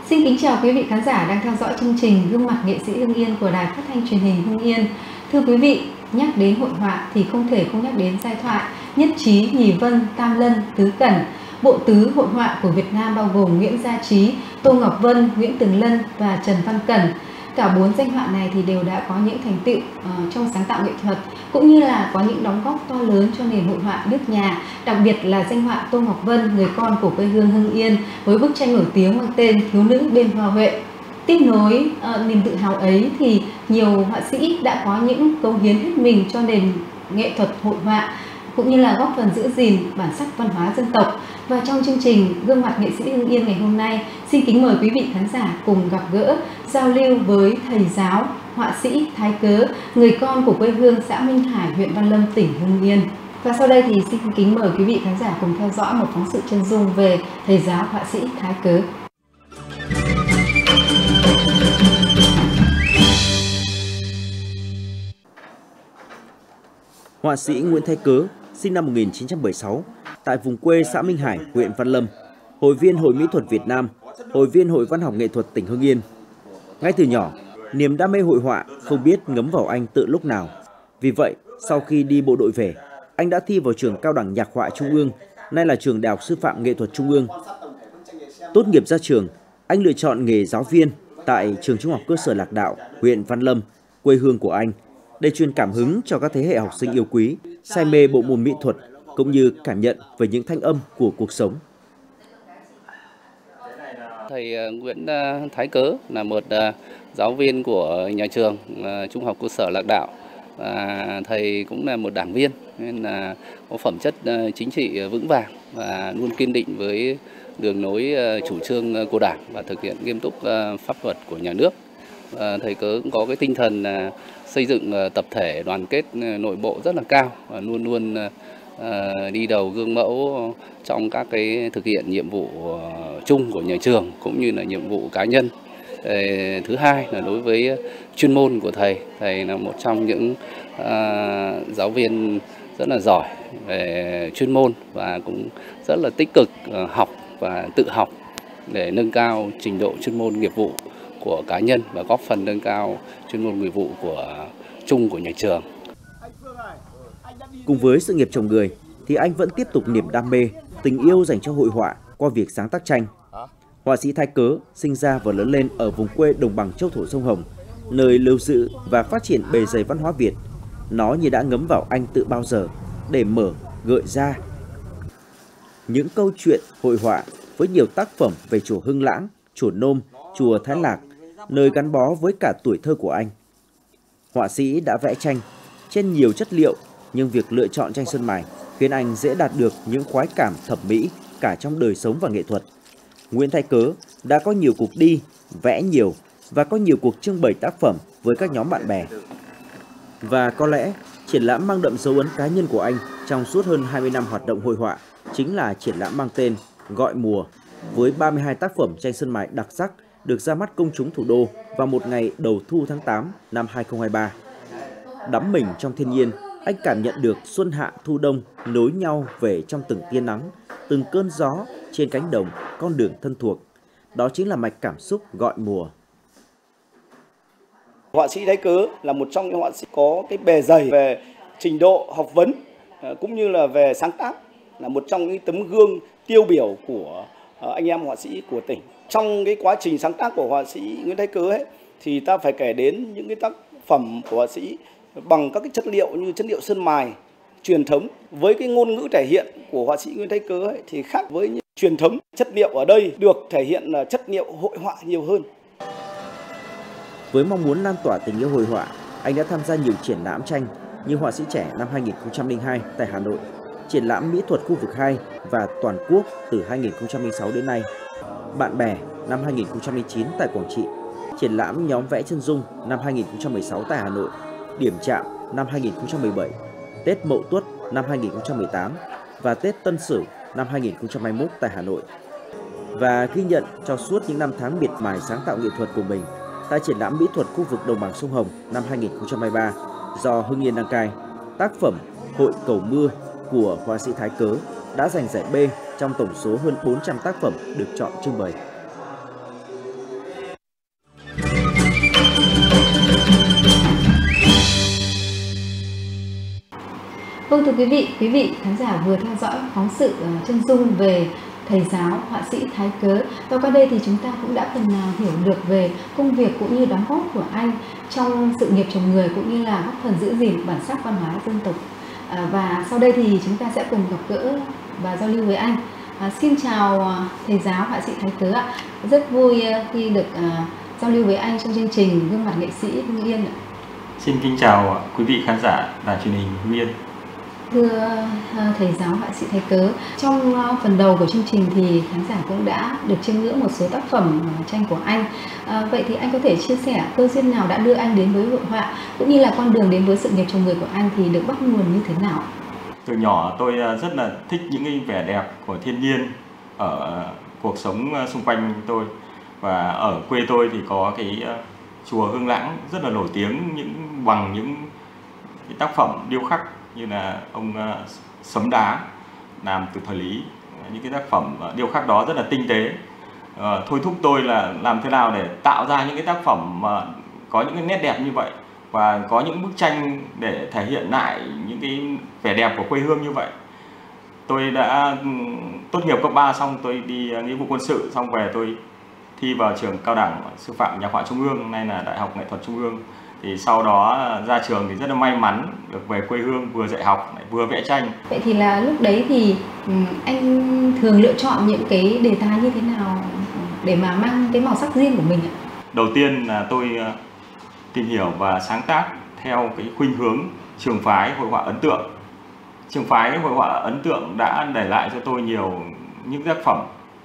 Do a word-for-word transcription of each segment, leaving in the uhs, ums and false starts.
Xin kính chào quý vị khán giả đang theo dõi chương trình Gương mặt nghệ sĩ Hưng Yên của Đài Phát thanh Truyền hình Hưng Yên. Thưa quý vị, nhắc đến hội họa thì không thể không nhắc đến giai thoại Nhất Trí, Nhì Vân, Tam Lân, Tứ Cẩn. Bộ tứ hội họa của Việt Nam bao gồm Nguyễn Gia Trí, Tô Ngọc Vân, Nguyễn Tường Lân và Trần Văn Cẩn. Cả bốn danh họa này thì đều đã có những thành tựu uh, trong sáng tạo nghệ thuật, cũng như là có những đóng góp to lớn cho nền hội họa nước nhà. Đặc biệt là danh họa Tô Ngọc Vân, người con của quê hương Hưng Yên, với bức tranh nổi tiếng mang tên Thiếu nữ bên Hoa Huệ. Tiếp nối uh, niềm tự hào ấy thì nhiều họa sĩ đã có những cống hiến hết mình cho nền nghệ thuật hội họa, cũng như là góp phần giữ gìn bản sắc văn hóa dân tộc. Và trong chương trình Gương mặt nghệ sĩ Hưng Yên ngày hôm nay, xin kính mời quý vị khán giả cùng gặp gỡ, giao lưu với thầy giáo, họa sĩ Thái Cớ, người con của quê hương xã Minh Hải, huyện Văn Lâm, tỉnh Hưng Yên. Và sau đây thì xin kính mời quý vị khán giả cùng theo dõi một phóng sự chân dung về thầy giáo họa sĩ Thái Cớ. Họa sĩ Nguyễn Thái Cớ, sinh năm một nghìn chín trăm bảy mươi sáu, tại vùng quê xã Minh Hải, huyện Văn Lâm, hội viên Hội Mỹ thuật Việt Nam, hội viên Hội Văn học Nghệ thuật tỉnh Hưng Yên. Ngay từ nhỏ, niềm đam mê hội họa không biết ngấm vào anh từ lúc nào. Vì vậy, sau khi đi bộ đội về, anh đã thi vào trường Cao đẳng Nhạc họa Trung ương, nay là trường Đại học Sư phạm Nghệ thuật Trung ương. Tốt nghiệp ra trường, anh lựa chọn nghề giáo viên tại trường Trung học cơ sở Lạc Đạo, huyện Văn Lâm, quê hương của anh, để truyền cảm hứng cho các thế hệ học sinh yêu quý, say mê bộ môn mỹ thuật, cũng như cảm nhận về những thanh âm của cuộc sống. Thầy Nguyễn Thái Cớ là một giáo viên của nhà trường Trung học cơ sở Lạc Đạo. Và thầy cũng là một đảng viên nên là có phẩm chất chính trị vững vàng và luôn kiên định với đường lối chủ trương của Đảng và thực hiện nghiêm túc pháp luật của nhà nước. Và thầy Cớ cũng có cái tinh thần xây dựng tập thể đoàn kết nội bộ rất là cao và luôn luôn đi đầu gương mẫu trong các cái thực hiện nhiệm vụ chung của nhà trường cũng như là nhiệm vụ cá nhân. Thứ hai là đối với chuyên môn của thầy, thầy là một trong những uh, giáo viên rất là giỏi về chuyên môn và cũng rất là tích cực uh, học và tự học để nâng cao trình độ chuyên môn nghiệp vụ của cá nhân và góp phần nâng cao chuyên môn nghiệp vụ của chung của nhà trường. Cùng với sự nghiệp trồng người thì anh vẫn tiếp tục niềm đam mê, tình yêu dành cho hội họa qua việc sáng tác tranh. Họa sĩ Thái Cớ sinh ra và lớn lên ở vùng quê đồng bằng châu thổ sông Hồng, nơi lưu giữ và phát triển bề dày văn hóa Việt. Nó như đã ngấm vào anh từ bao giờ để mở, gợi ra những câu chuyện hội họa với nhiều tác phẩm về chùa Hưng Lãng, chùa Nôm, chùa Thái Lạc, nơi gắn bó với cả tuổi thơ của anh. Họa sĩ đã vẽ tranh trên nhiều chất liệu, nhưng việc lựa chọn tranh sơn mài khiến anh dễ đạt được những khoái cảm thẩm mỹ cả trong đời sống và nghệ thuật. Nguyễn Thái Cớ đã có nhiều cuộc đi, vẽ nhiều và có nhiều cuộc trưng bày tác phẩm với các nhóm bạn bè. Và có lẽ triển lãm mang đậm dấu ấn cá nhân của anh trong suốt hơn hai mươi năm hoạt động hội họa chính là triển lãm mang tên Gọi Mùa, với ba mươi hai tác phẩm tranh sơn mài đặc sắc được ra mắt công chúng thủ đô vào một ngày đầu thu tháng tám năm hai nghìn không trăm hai mươi ba. Đắm mình trong thiên nhiên, anh cảm nhận được xuân hạ thu đông nối nhau về trong từng tia nắng, từng cơn gió trên cánh đồng, con đường thân thuộc. Đó chính là mạch cảm xúc gọi mùa. Họa sĩ Thái Cớ là một trong những họa sĩ có cái bề dày về trình độ học vấn cũng như là về sáng tác, là một trong những tấm gương tiêu biểu của anh em họa sĩ của tỉnh. Trong cái quá trình sáng tác của họa sĩ Nguyễn Thái Cớ ấy, thì ta phải kể đến những cái tác phẩm của họa sĩ bằng các cái chất liệu như chất liệu sơn mài truyền thống. Với cái ngôn ngữ thể hiện của họa sĩ Nguyễn Thái Cớ ấy, thì khác với những truyền thống. Chất liệu ở đây được thể hiện là chất liệu hội họa nhiều hơn. Với mong muốn lan tỏa tình yêu hội họa, anh đã tham gia nhiều triển lãm tranh như Họa sĩ trẻ năm hai nghìn không trăm lẻ hai tại Hà Nội, triển lãm mỹ thuật khu vực hai và toàn quốc từ hai nghìn không trăm lẻ sáu đến nay, Bạn bè năm hai nghìn không trăm lẻ chín tại Quảng Trị, triển lãm nhóm vẽ chân dung năm hai nghìn không trăm mười sáu tại Hà Nội, Điểm chạm năm hai nghìn không trăm mười bảy, Tết Mậu Tuất năm hai nghìn không trăm mười tám và Tết Tân Sửu năm hai nghìn không trăm hai mươi mốt tại Hà Nội. Và ghi nhận cho suốt những năm tháng miệt mài sáng tạo nghệ thuật của mình tại triển lãm mỹ thuật khu vực đồng bằng sông Hồng năm hai nghìn không trăm hai mươi ba do Hưng Yên đăng cai, tác phẩm Hội Cầu Mưa của họa sĩ Thái Cớ đã giành giải B trong tổng số hơn bốn trăm tác phẩm được chọn trưng bày. Vâng, thưa quý vị, quý vị khán giả vừa theo dõi phóng sự uh, chân dung về thầy giáo họa sĩ Thái Cớ, và qua đây thì chúng ta cũng đã phần nào hiểu được về công việc cũng như đóng góp của anh trong sự nghiệp trồng người, cũng như là góp phần giữ gìn bản sắc văn hóa dân tộc. À, và sau đây thì chúng ta sẽ cùng gặp gỡ và giao lưu với anh. À, xin chào thầy giáo họa sĩ Thái Cớ ạ. Rất vui khi được uh, giao lưu với anh trong chương trình Gương mặt nghệ sĩ Hưng Yên ạ. Xin kính chào quý vị khán giả đài truyền hình Hưng Yên. Thưa thầy giáo họa sĩ Thái Cớ, trong phần đầu của chương trình thì khán giả cũng đã được chiêm ngưỡng một số tác phẩm tranh của anh. À, vậy thì anh có thể chia sẻ cơ duyên nào đã đưa anh đến với hội họa, cũng như là con đường đến với sự nghiệp trồng người của anh thì được bắt nguồn như thế nào? Từ nhỏ tôi rất là thích những cái vẻ đẹp của thiên nhiên ở cuộc sống xung quanh tôi. Và ở quê tôi thì có cái chùa Hương Lãng rất là nổi tiếng những bằng những cái tác phẩm điêu khắc như là ông uh, Sấm Đá làm từ thời Lý. Những cái tác phẩm uh, điêu khắc đó rất là tinh tế, uh, thôi thúc tôi là làm thế nào để tạo ra những cái tác phẩm uh, có những cái nét đẹp như vậy, và có những bức tranh để thể hiện lại những cái vẻ đẹp của quê hương như vậy. Tôi đã um, tốt nghiệp cấp ba xong, tôi đi uh, nghĩa vụ quân sự, xong về tôi thi vào trường cao đẳng sư phạm Nhạc họa Trung ương, nay là Đại học Nghệ thuật Trung ương. Thì sau đó ra trường thì rất là may mắn được về quê hương, vừa dạy học lại vừa vẽ tranh. Vậy thì là lúc đấy thì anh thường lựa chọn những cái đề tài như thế nào để mà mang cái màu sắc riêng của mình ạ? Đầu tiên là tôi tìm hiểu và sáng tác theo cái khuynh hướng trường phái hội họa ấn tượng. Trường phái hội họa ấn tượng đã để lại cho tôi nhiều những tác phẩm,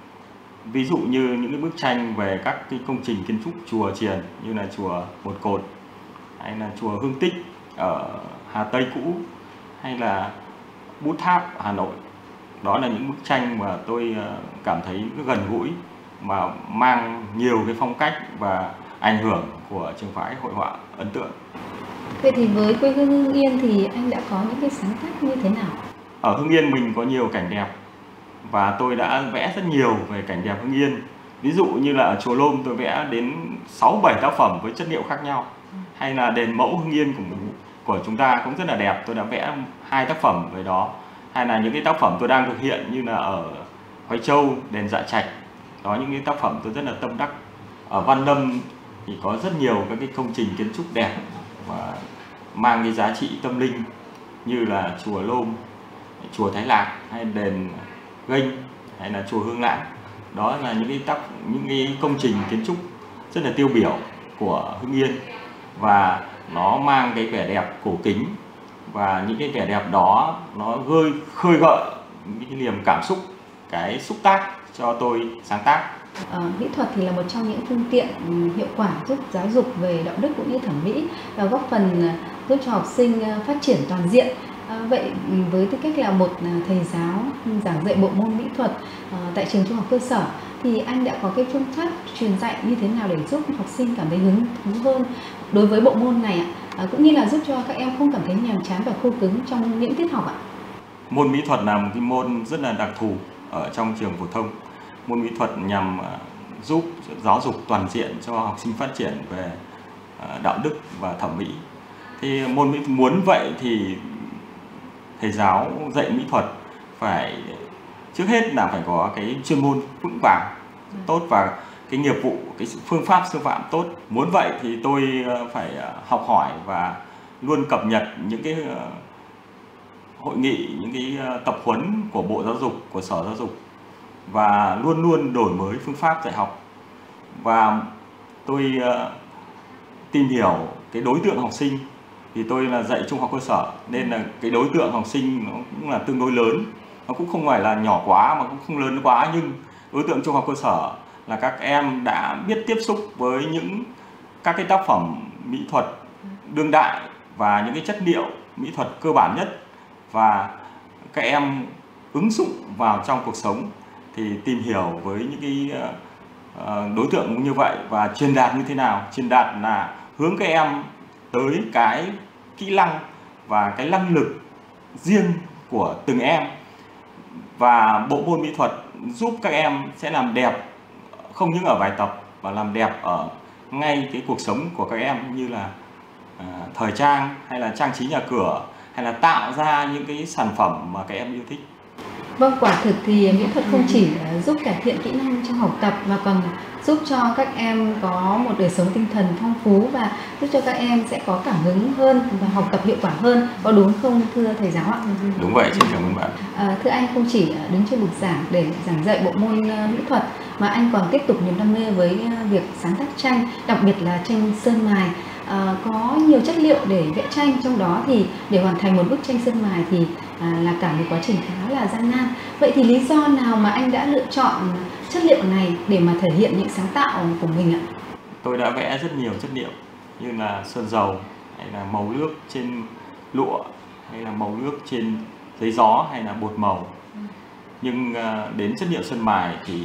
ví dụ như những cái bức tranh về các cái công trình kiến trúc chùa chiền như là chùa Một Cột, hay là chùa Hương Tích ở Hà Tây cũ, hay là Bút Tháp Hà Nội. Đó là những bức tranh mà tôi cảm thấy gần gũi, mà mang nhiều cái phong cách và ảnh hưởng của trường phái hội họa ấn tượng. Vậy thì với quê hương Hưng Yên thì anh đã có những cái sáng tác như thế nào? Ở Hưng Yên mình có nhiều cảnh đẹp, và tôi đã vẽ rất nhiều về cảnh đẹp Hưng Yên. Ví dụ như là ở chùa Lôm tôi vẽ đến sáu bảy tác phẩm với chất liệu khác nhau. Hay là đền Mẫu Hưng Yên của mình, của chúng ta cũng rất là đẹp, tôi đã vẽ hai tác phẩm về đó. Hay là những cái tác phẩm tôi đang thực hiện như là ở Hoài Châu, đền Dạ Trạch. Đó, những cái tác phẩm tôi rất là tâm đắc. Ở Văn Lâm thì có rất nhiều các cái công trình kiến trúc đẹp và mang cái giá trị tâm linh, như là chùa Lôm, chùa Thái Lạc, hay đền Ghênh, hay là chùa Hương Lãng. Đó là những cái tác những cái công trình kiến trúc rất là tiêu biểu của Hưng Yên, và nó mang cái vẻ đẹp cổ kính, và những cái vẻ đẹp đó nó gơi khơi gợi những cái niềm cảm xúc, cái xúc tác cho tôi sáng tác. À, mỹ thuật thì là một trong những phương tiện hiệu quả giúp giáo dục về đạo đức cũng như thẩm mỹ, và góp phần giúp cho học sinh phát triển toàn diện. À, vậy với tư cách là một thầy giáo giảng dạy bộ môn mỹ thuật à, tại trường trung học cơ sở, thì anh đã có cái phương pháp truyền dạy như thế nào để giúp học sinh cảm thấy hứng thú hơn đối với bộ môn này ạ? À, cũng như là giúp cho các em không cảm thấy nhàm chán và khô cứng trong những tiết học ạ? Môn mỹ thuật là một cái môn rất là đặc thù ở trong trường phổ thông. Môn mỹ thuật nhằm giúp giáo dục toàn diện cho học sinh phát triển về đạo đức và thẩm mỹ. Thì môn mỹ muốn vậy thì thầy giáo dạy mỹ thuật phải trước hết là phải có cái chuyên môn vững vàng tốt, và cái nghiệp vụ, cái phương pháp sư phạm tốt. Muốn vậy thì tôi phải học hỏi và luôn cập nhật những cái hội nghị, những cái tập huấn của Bộ Giáo dục, của Sở Giáo dục, và luôn luôn đổi mới phương pháp dạy học. Và tôi tìm hiểu cái đối tượng học sinh, thì tôi là dạy trung học cơ sở nên là cái đối tượng học sinh nó cũng là tương đối lớn, nó cũng không phải là nhỏ quá mà cũng không lớn quá, nhưng đối tượng trung học cơ sở là các em đã biết tiếp xúc với những các cái tác phẩm mỹ thuật đương đại và những cái chất liệu mỹ thuật cơ bản nhất, và các em ứng dụng vào trong cuộc sống. Thì tìm hiểu với những cái đối tượng như vậy và truyền đạt như thế nào. Truyền đạt là hướng các em tới cái kỹ năng và cái năng lực riêng của từng em, và bộ môn mỹ thuật giúp các em sẽ làm đẹp không những ở bài tập mà làm đẹp ở ngay cái cuộc sống của các em, như là à, thời trang hay là trang trí nhà cửa hay là tạo ra những cái sản phẩm mà các em yêu thích. Vâng, quả thực thì mỹ thuật không chỉ giúp cải thiện kỹ năng trong học tập mà còn giúp cho các em có một đời sống tinh thần phong phú và giúp cho các em sẽ có cảm hứng hơn và học tập hiệu quả hơn. Có đúng không thưa thầy giáo ạ? Đúng vậy, xin cảm ơn bạn. À, thưa anh, không chỉ đứng trên bục giảng để giảng dạy bộ môn mỹ thuật mà anh còn tiếp tục niềm đam mê với việc sáng tác tranh, đặc biệt là tranh sơn mài. À, có nhiều chất liệu để vẽ tranh, trong đó thì để hoàn thành một bức tranh sơn mài thì à, là cả một quá trình khá là gian nan. Vậy thì lý do nào mà anh đã lựa chọn chất liệu này để mà thể hiện những sáng tạo của mình ạ? Tôi đã vẽ rất nhiều chất liệu như là sơn dầu, hay là màu nước trên lụa, hay là màu nước trên giấy gió, hay là bột màu. Nhưng đến chất liệu sơn mài thì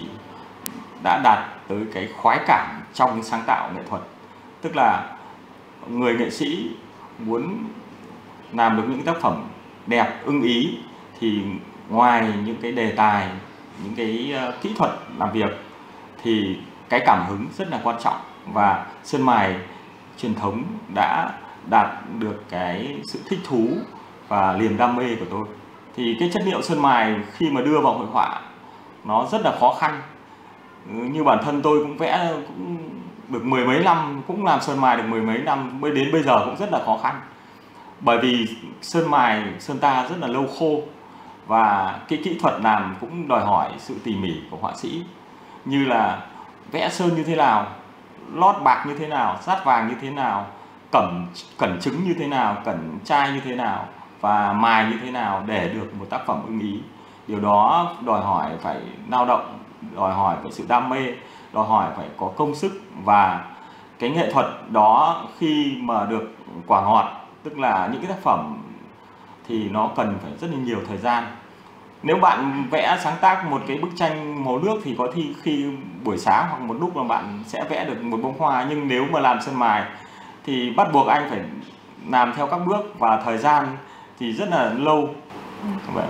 đã đạt tới cái khoái cảm trong sáng tạo nghệ thuật. Tức là người nghệ sĩ muốn làm được những tác phẩm đẹp, ưng ý thì ngoài những cái đề tài, những cái kỹ thuật làm việc thì cái cảm hứng rất là quan trọng. Và sơn mài truyền thống đã đạt được cái sự thích thú và niềm đam mê của tôi. Thì cái chất liệu sơn mài khi mà đưa vào hội họa nó rất là khó khăn. Như bản thân tôi cũng vẽ cũng được mười mấy năm, cũng làm sơn mài được mười mấy năm, mới đến bây giờ cũng rất là khó khăn. Bởi vì sơn mài, sơn ta rất là lâu khô và cái kỹ thuật làm cũng đòi hỏi sự tỉ mỉ của họa sĩ. Như là vẽ sơn như thế nào, lót bạc như thế nào, dát vàng như thế nào, cẩm cẩn trứng như thế nào, cẩn chai như thế nào và mài như thế nào để được một tác phẩm ưng ý. Điều đó đòi hỏi phải lao động, đòi hỏi phải sự đam mê, đòi hỏi phải có công sức, và cái nghệ thuật đó khi mà được quả ngọt, tức là những cái tác phẩm thì nó cần phải rất là nhiều thời gian. Nếu bạn vẽ sáng tác một cái bức tranh màu nước thì có thi khi buổi sáng hoặc một lúc là bạn sẽ vẽ được một bông hoa, nhưng nếu mà làm sơn mài thì bắt buộc anh phải làm theo các bước và thời gian thì rất là lâu. Vậy.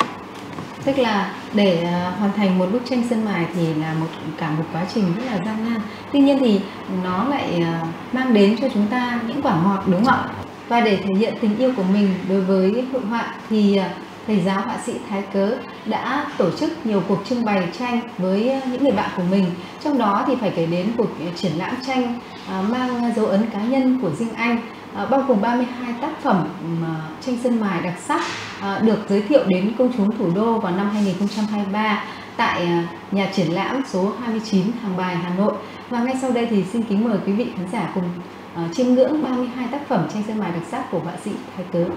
Tức là để hoàn thành một bức tranh sơn mài thì là một cả một quá trình rất là gian nan. Tuy nhiên thì nó lại mang đến cho chúng ta những quả ngọt, đúng không ạ? Và để thể hiện tình yêu của mình đối với hội họa thì thầy giáo họa sĩ Thái Cớ đã tổ chức nhiều cuộc trưng bày tranh với những người bạn của mình. Trong đó thì phải kể đến cuộc triển lãm tranh mang dấu ấn cá nhân của riêng anh, bao gồm ba mươi hai tác phẩm tranh sơn mài đặc sắc được giới thiệu đến công chúng thủ đô vào năm hai nghìn không trăm hai mươi ba tại nhà triển lãm số hai mươi chín Hàng Bài, Hà Nội. Và ngay sau đây thì xin kính mời quý vị khán giả cùng chiêm ngưỡng ba mươi hai tác phẩm tranh sơn mài đặc sắc của họa sĩ Thái Cớ.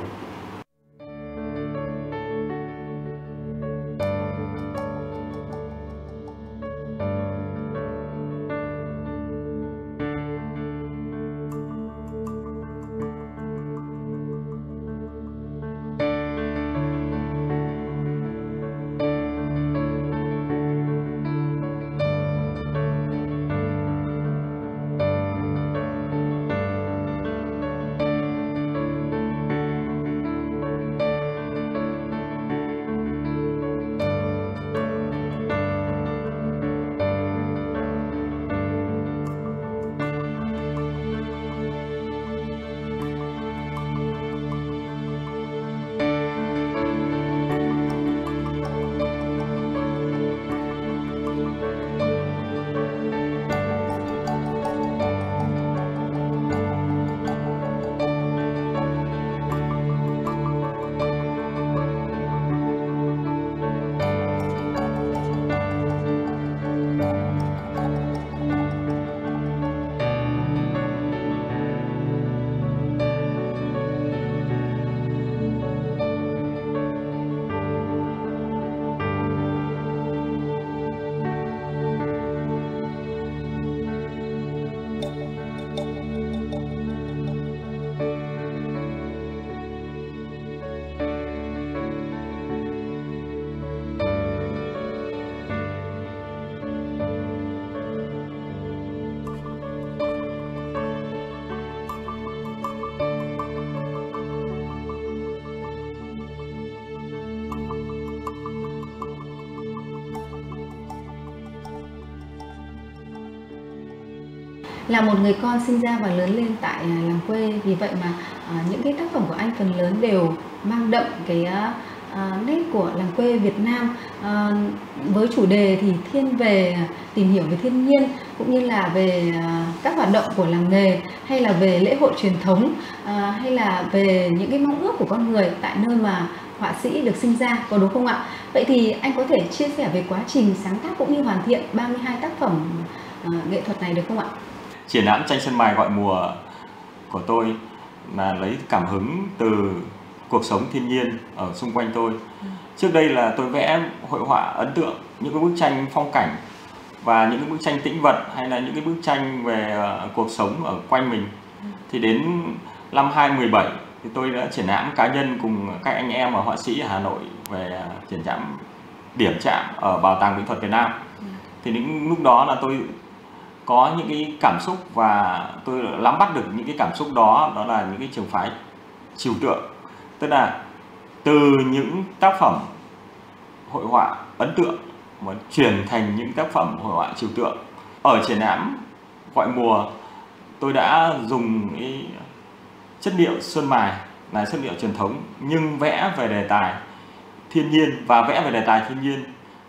Là một người con sinh ra và lớn lên tại làng quê, vì vậy mà à, những cái tác phẩm của anh phần lớn đều mang đậm cái à, nét của làng quê Việt Nam, à, với chủ đề thì thiên về tìm hiểu về thiên nhiên, cũng như là về à, các hoạt động của làng nghề, hay là về lễ hội truyền thống, à, hay là về những cái mong ước của con người tại nơi mà họa sĩ được sinh ra, có đúng không ạ? Vậy thì anh có thể chia sẻ về quá trình sáng tác cũng như hoàn thiện ba mươi hai tác phẩm à, nghệ thuật này được không ạ? Triển lãm tranh sơn mài gọi mùa của tôi là lấy cảm hứng từ cuộc sống thiên nhiên ở xung quanh tôi. Trước đây là tôi vẽ hội họa ấn tượng, những cái bức tranh phong cảnh và những cái bức tranh tĩnh vật, hay là những cái bức tranh về cuộc sống ở quanh mình. Thì đến năm hai không một bảy thì tôi đã triển lãm cá nhân cùng các anh em ở họa sĩ ở Hà Nội về triển lãm điểm chạm ở Bảo tàng Mỹ thuật Việt Nam. Thì đến lúc đó là tôi có những cái cảm xúc và tôi nắm bắt được những cái cảm xúc đó, đó là những cái trường phái trừu tượng. Tức là từ những tác phẩm hội họa ấn tượng mà chuyển thành những tác phẩm hội họa trừu tượng. Ở triển lãm gọi mùa, tôi đã dùng cái chất liệu sơn mài là chất liệu truyền thống, nhưng vẽ về đề tài thiên nhiên và vẽ về đề tài thiên nhiên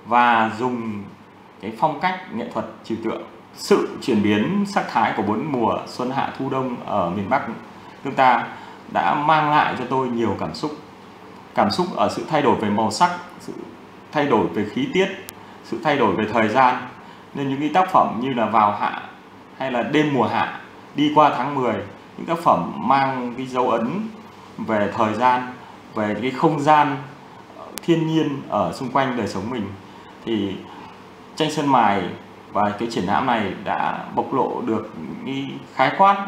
và dùng cái phong cách nghệ thuật trừu tượng. Sự chuyển biến sắc thái của bốn mùa xuân hạ thu đông ở miền Bắc nước ta đã mang lại cho tôi nhiều cảm xúc. Cảm xúc ở sự thay đổi về màu sắc, sự thay đổi về khí tiết, sự thay đổi về thời gian. Nên những cái tác phẩm như là Vào hạ hay là Đêm mùa hạ, Đi qua tháng mười, những tác phẩm mang cái dấu ấn về thời gian, về cái không gian thiên nhiên ở xung quanh đời sống mình. Thì tranh sơn mài và cái triển lãm này đã bộc lộ được những khái quát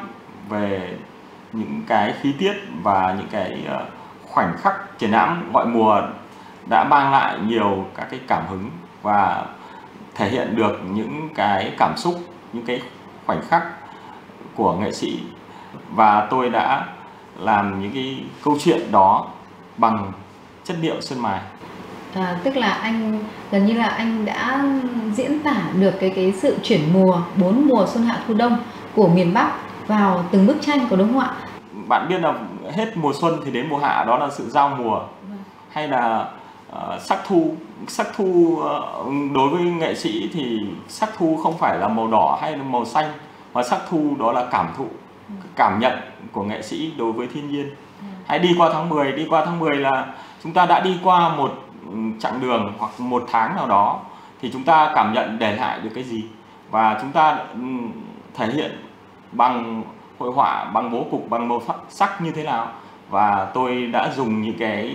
về những cái khí tiết và những cái khoảnh khắc. Triển lãm gọi mùa đã mang lại nhiều các cái cảm hứng và thể hiện được những cái cảm xúc, những cái khoảnh khắc của nghệ sĩ, và tôi đã làm những cái câu chuyện đó bằng chất liệu sơn mài. À, tức là anh gần như là anh đã diễn tả được cái cái sự chuyển mùa, bốn mùa xuân hạ thu đông của miền Bắc vào từng bức tranh, có đúng không ạ? Bạn biết là hết mùa xuân thì đến mùa hạ, đó là sự giao mùa. Hay là uh, sắc thu. Sắc thu uh, đối với nghệ sĩ thì sắc thu không phải là màu đỏ hay là màu xanh, mà sắc thu đó là cảm thụ, cảm nhận của nghệ sĩ đối với thiên nhiên. Hãy đi qua tháng mười. Đi qua tháng mười là chúng ta đã đi qua một chặng đường hoặc một tháng nào đó, thì chúng ta cảm nhận để lại được cái gì, và chúng ta thể hiện bằng hội họa, bằng bố cục, bằng màu sắc như thế nào. Và tôi đã dùng những cái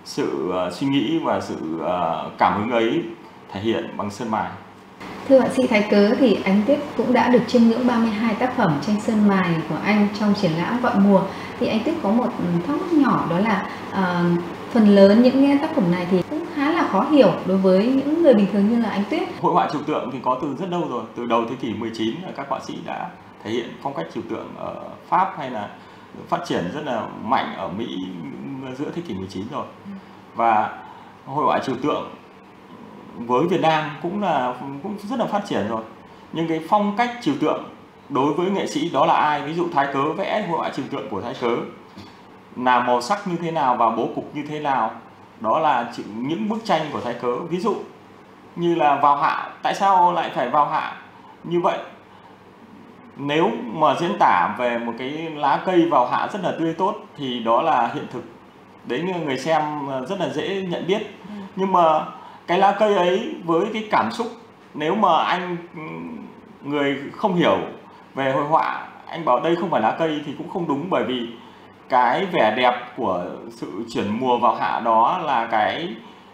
sự uh, suy nghĩ và sự uh, cảm hứng ấy thể hiện bằng sơn mài. Thưa họa sĩ Thái Cớ, thì anh Tuyết cũng đã được chiêm ngưỡng ba mươi hai tác phẩm tranh sơn mài của anh trong triển lãm gọi mùa. Thì anh Tuyết có một thắc mắc nhỏ, đó là uh, phần lớn những tác phẩm này thì cũng khá là khó hiểu đối với những người bình thường như là anh Tuyết. Hội họa trừu tượng thì có từ rất lâu rồi, từ đầu thế kỷ mười chín các họa sĩ đã thể hiện phong cách trừu tượng ở Pháp, hay là phát triển rất là mạnh ở Mỹ giữa thế kỷ mười chín rồi. Và hội họa trừu tượng với Việt Nam cũng là cũng rất là phát triển rồi. Nhưng cái phong cách trừu tượng đối với nghệ sĩ đó là ai? Ví dụ Thái Cớ vẽ hội họa trừu tượng của Thái Cớ là màu sắc như thế nào và bố cục như thế nào, đó là những bức tranh của Thái Cớ. Ví dụ như là Vào hạ, tại sao lại phải vào hạ như vậy? Nếu mà diễn tả về một cái lá cây vào hạ rất là tươi tốt thì đó là hiện thực, đấy người xem rất là dễ nhận biết. Nhưng mà cái lá cây ấy với cái cảm xúc, nếu mà anh người không hiểu về hội họa, anh bảo đây không phải lá cây thì cũng không đúng, bởi vì cái vẻ đẹp của sự chuyển mùa vào hạ đó là cái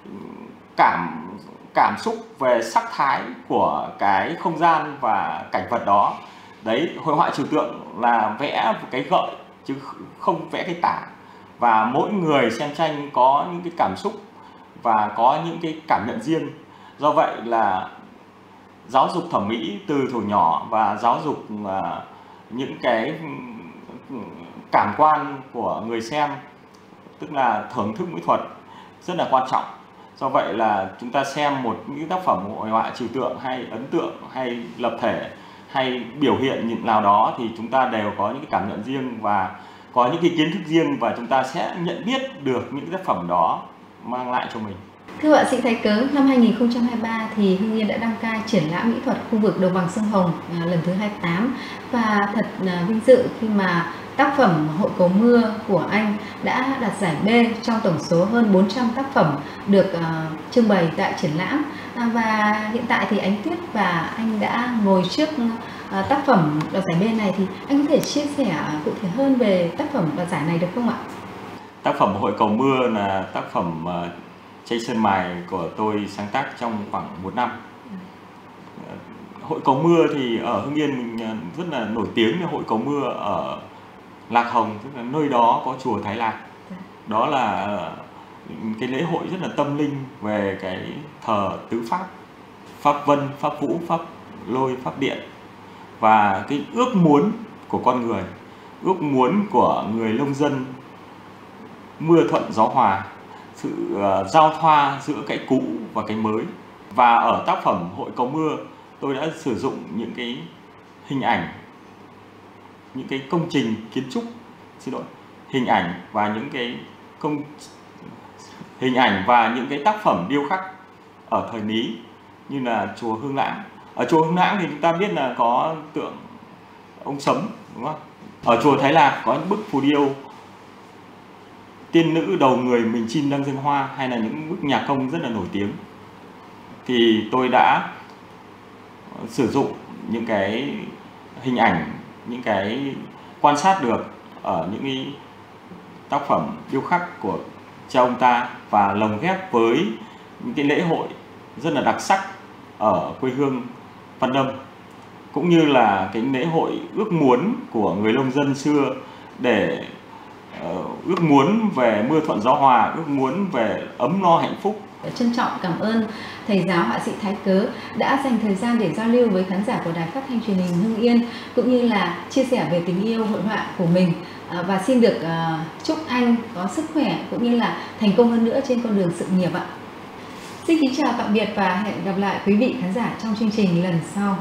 cảm cảm xúc về sắc thái của cái không gian và cảnh vật đó. Đấy, hội họa trừu tượng là vẽ một cái gợi chứ không vẽ cái tả, và mỗi người xem tranh có những cái cảm xúc và có những cái cảm nhận riêng. Do vậy là giáo dục thẩm mỹ từ thuở nhỏ và giáo dục uh, những cái cảm quan của người xem, tức là thưởng thức mỹ thuật, rất là quan trọng. Do vậy là chúng ta xem một những tác phẩm hội họa trừu tượng hay ấn tượng hay lập thể hay biểu hiện những nào đó thì chúng ta đều có những cái cảm nhận riêng và có những cái kiến thức riêng, và chúng ta sẽ nhận biết được những tác phẩm đó mang lại cho mình. Thưa họa sĩ Thái Cớ, năm hai nghìn không trăm hai mươi ba thì Hưng Yên đã đăng cai triển lãm mỹ thuật khu vực đồng bằng sông Hồng à, lần thứ hai mươi tám, và thật à, vinh dự khi mà tác phẩm Hội Cầu Mưa của anh đã đạt giải B trong tổng số hơn bốn trăm tác phẩm được à, trưng bày tại triển lãm. À, và hiện tại thì anh Tuyết và anh đã ngồi trước à, tác phẩm đoạt giải B này, thì anh có thể chia sẻ cụ thể hơn về tác phẩm đoạt giải này được không ạ? Tác phẩm Hội Cầu Mưa là tác phẩm uh, tranh sơn mài của tôi sáng tác trong khoảng một năm. Hội Cầu Mưa thì ở Hưng Yên mình rất là nổi tiếng là Hội Cầu Mưa ở Lạc Hồng, tức là nơi đó có chùa Thái Lạc. Đó là cái lễ hội rất là tâm linh về cái thờ tứ pháp, pháp vân, pháp vũ, pháp lôi, pháp điện, và cái ước muốn của con người, ước muốn của người nông dân mưa thuận gió hòa, sự uh, giao thoa giữa cái cũ và cái mới. Và ở tác phẩm Hội Cầu Mưa, tôi đã sử dụng những cái hình ảnh, những cái công trình kiến trúc, xin lỗi, hình ảnh và những cái công hình ảnh và những cái tác phẩm điêu khắc ở thời Lý, như là chùa Hương Lãng. Ở chùa Hương Lãng thì chúng ta biết là có tượng ông Sấm, đúng không? Ở chùa Thái Lạc có những bức phù điêu tiên nữ đầu người mình chim đang dâng hoa, hay là những bức nhạc công rất là nổi tiếng. Thì tôi đã sử dụng những cái hình ảnh, những cái quan sát được ở những cái tác phẩm điêu khắc của cha ông ta, và lồng ghép với những cái lễ hội rất là đặc sắc ở quê hương Văn Lâm, cũng như là cái lễ hội ước muốn của người nông dân xưa, để uh, ước muốn về mưa thuận gió hòa, ước muốn về ấm no hạnh phúc. Trân trọng cảm ơn thầy giáo họa sĩ Thái Cớ đã dành thời gian để giao lưu với khán giả của Đài Phát thanh Truyền hình Hưng Yên, cũng như là chia sẻ về tình yêu hội họa của mình. Và xin được chúc anh có sức khỏe cũng như là thành công hơn nữa trên con đường sự nghiệp ạ. Xin kính chào tạm biệt và hẹn gặp lại quý vị khán giả trong chương trình lần sau.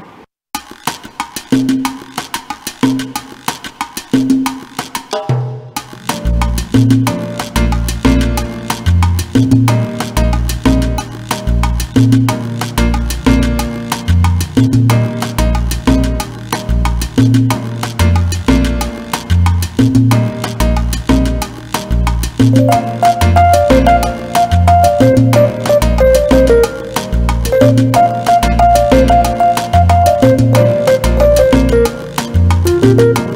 Thank you.